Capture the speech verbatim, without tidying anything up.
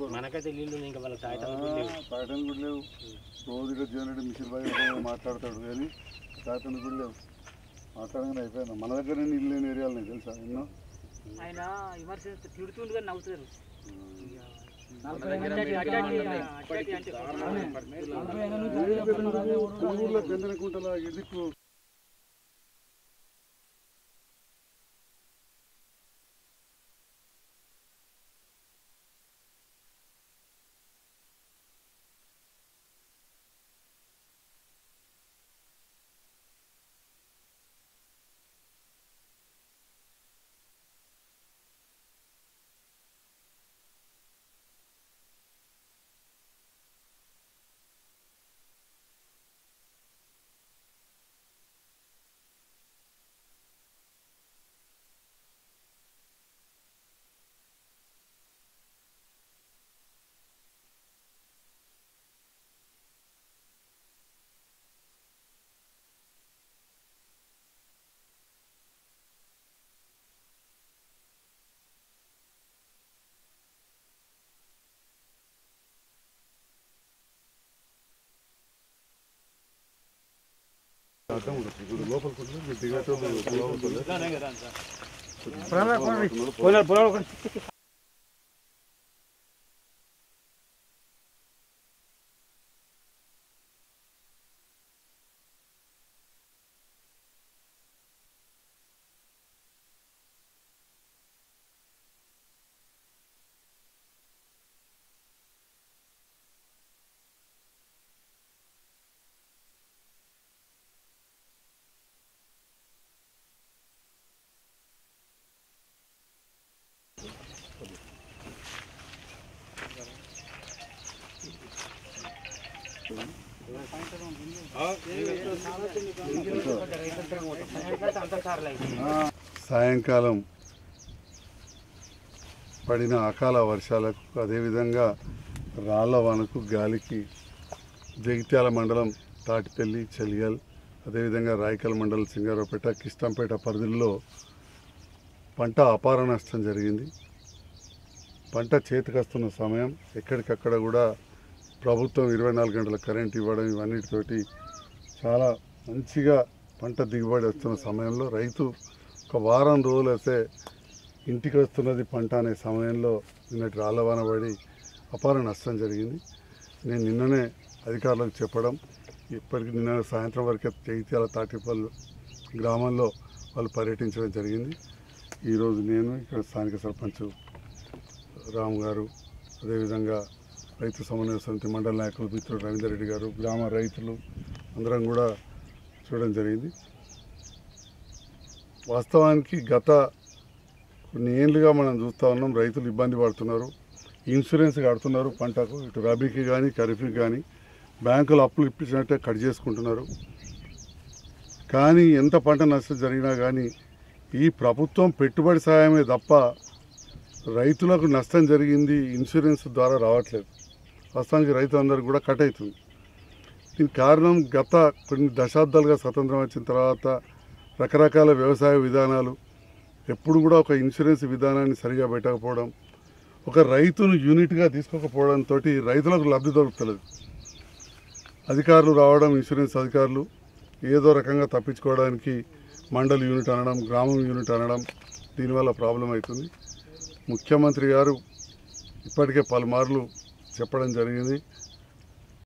మనకైతే నీళ్ళు ఇంకా వాళ్ళ తాగటానికి కూడా లేవు. రోజు ఇక్కడ జీవన్ రెడ్డి మిషన్ బాయ్ మాట్లాడతాడు కానీ తాగటానికి కూడా లేవు. మాట్లాడగానే అయిపోయింది. మన దగ్గర నీళ్ళు లేని ఏరియాలు నేను తెలుసా ఎన్నో. ఆయన విమర్శిస్తూ తిడుతుండు కానీ నవ్వుతారు. ఊళ్ళో గందరకుంటలా ఎదుకు ఇప్పుడు లోపల సాయంకాలం పడిన అకాల వర్షాలకు అదేవిధంగా రాళ్ల వానకు గాలికి జగిత్యాల మండలం తాటిపల్లి చలియాల్ అదేవిధంగా రాయకల్ మండలం సింగారావుపేట కిష్టంపేట పరిధిలో పంట అపార నష్టం జరిగింది. పంట చేతికొస్తున్న సమయం ఎక్కడికక్కడ కూడా ప్రభుత్వం ఇరవై నాలుగు గంటల కరెంట్ ఇవ్వడం ఇవన్నిటితోటి చాలా మంచిగా పంట దిగుబడి వస్తున్న సమయంలో రైతు ఒక వారం రోజులు వస్తే ఇంటికి వస్తున్నది పంట అనే సమయంలో నిన్నటి రాళ్ళవాన పడి అపార నష్టం జరిగింది. నేను నిన్ననే అధికారులకు చెప్పడం ఇప్పటికి నిన్న సాయంత్రం వరకే జగిత్యాల తాటిపల్లి గ్రామంలో వాళ్ళు పర్యటించడం జరిగింది. ఈరోజు నేను ఇక్కడ స్థానిక సర్పంచ్ రామ్ గారు అదేవిధంగా రైతు సమన్వయ సమితి మండల నాయకులు మిత్రుడు రవీందర్ రెడ్డి గారు గ్రామ రైతులు అందరం కూడా చూడడం జరిగింది. వాస్తవానికి గత కొన్ని ఏళ్ళుగా మనం చూస్తూ ఉన్నాం రైతులు ఇబ్బంది పడుతున్నారు. ఇన్సూరెన్స్ కడుతున్నారు పంటకు, ఇటు రబీకి కానీ ఖరీఫ్కి కానీ బ్యాంకులు అప్పులు ఇప్పించినట్టే కట్ చేసుకుంటున్నారు. కానీ ఎంత పంట నష్టం జరిగినా కానీ ఈ ప్రభుత్వం పెట్టుబడి సాయమే తప్ప రైతులకు నష్టం జరిగింది ఇన్సూరెన్స్ ద్వారా రావట్లేదు. వాస్తవానికి రైతులందరూ కూడా కట్ అవుతుంది. దీనికి కారణం గత కొన్ని దశాబ్దాలుగా స్వతంత్రం వచ్చిన తర్వాత రకరకాల వ్యవసాయ విధానాలు ఎప్పుడు కూడా ఒక ఇన్సూరెన్స్ విధానాన్ని సరిగా పెట్టకపోవడం, ఒక రైతును యూనిట్గా తీసుకోకపోవడంతో రైతులకు లబ్ధి దొరుకుతలేదు. అధికారులు రావడం, ఇన్సూరెన్స్ అధికారులు ఏదో రకంగా తప్పించుకోవడానికి మండల్ యూనిట్ అనడం, గ్రామం యూనిట్ అనడం, దీనివల్ల ప్రాబ్లం అవుతుంది. ముఖ్యమంత్రి గారు ఇప్పటికే పలుమార్లు చెప్పడం జరిగింది.